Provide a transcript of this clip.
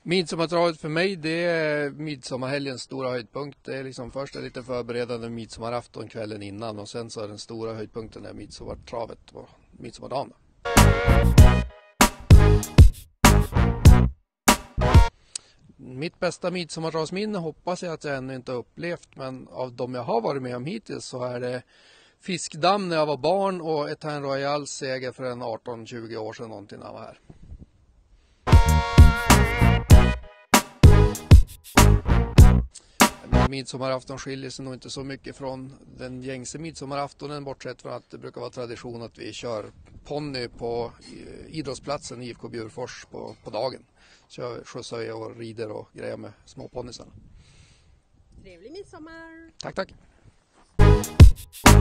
Midsommartravet för mig, det är midsommarhelgens stora höjdpunkt. Det är liksom först är lite förberedande midsommarafton kvällen innan och sen så är den stora höjdpunkten är midsommartravet på midsommardagen. Mitt bästa midsommartravsminne hoppas jag att jag ännu inte har upplevt, men av de jag har varit med om hittills så är det Fiskdamm när jag var barn och Etain Royals seger för en 18-20 år sedan någonting när jag var här. Midsommarafton skiljer sig nog inte så mycket från den gängse midsommaraftonen, bortsett från att det brukar vara tradition att vi kör ponny på idrottsplatsen i IFK Bjurfors på dagen. Så jag skjutsar och rider och grejer med små ponnysarna. Trevlig midsommar! Tack, tack!